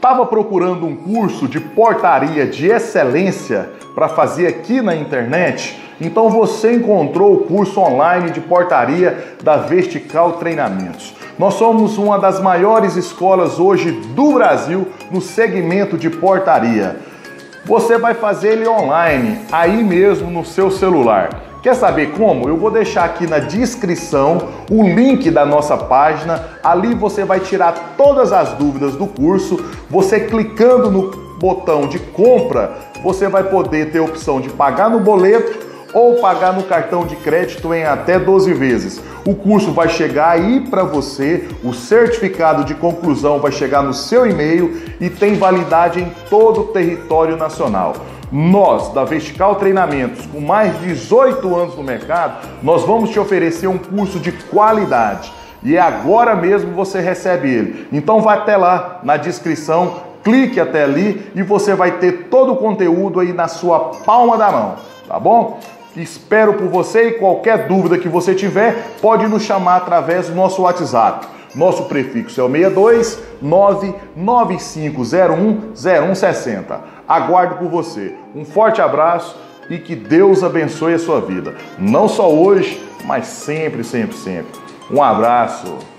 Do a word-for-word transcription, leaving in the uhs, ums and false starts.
Estava procurando um curso de portaria de excelência para fazer aqui na internet? Então você encontrou o curso online de portaria da Vertical Treinamentos. Nós somos uma das maiores escolas hoje do Brasil no segmento de portaria. Você vai fazer ele online, aí mesmo no seu celular. Quer saber como? Eu vou deixar aqui na descrição o link da nossa página. Ali você vai tirar todas as dúvidas do curso. Você clicando no botão de compra, você vai poder ter a opção de pagar no boleto ou pagar no cartão de crédito em até doze vezes. O curso vai chegar aí para você, o certificado de conclusão vai chegar no seu e-mail e tem validade em todo o território nacional. Nós, da Vertical Treinamentos, com mais de dezoito anos no mercado, nós vamos te oferecer um curso de qualidade. E é agora mesmo você recebe ele. Então vai até lá na descrição, clique até ali e você vai ter todo o conteúdo aí na sua palma da mão, tá bom? Espero por você e qualquer dúvida que você tiver, pode nos chamar através do nosso WhatsApp. Nosso prefixo é o seis dois nove nove cinco zero um zero um seis zero. Aguardo por você. Um forte abraço e que Deus abençoe a sua vida. Não só hoje, mas sempre, sempre, sempre. Um abraço.